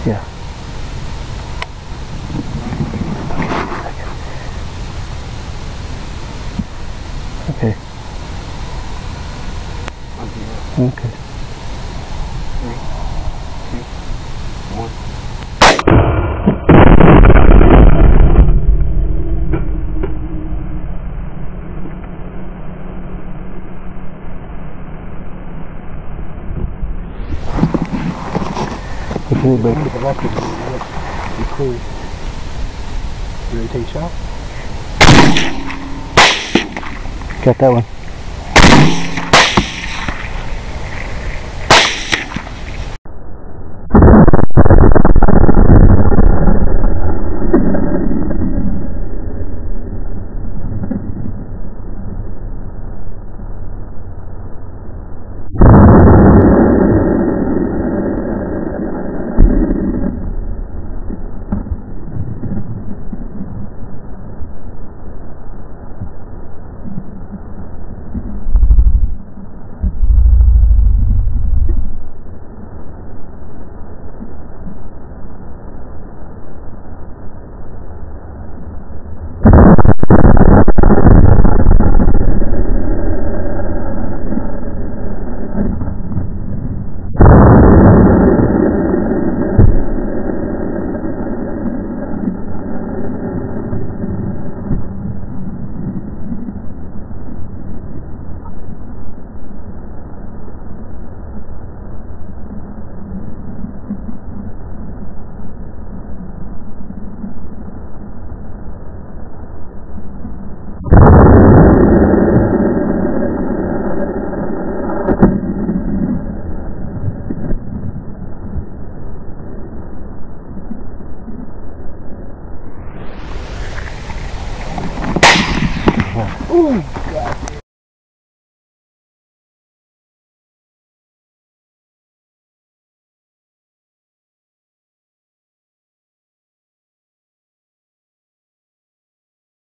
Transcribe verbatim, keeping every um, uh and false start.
Yeah. Okay. Okay. Three, two, one. Okay, but Get the lock in. Be cool. You ready to take a shot? got that one. Ooh, God.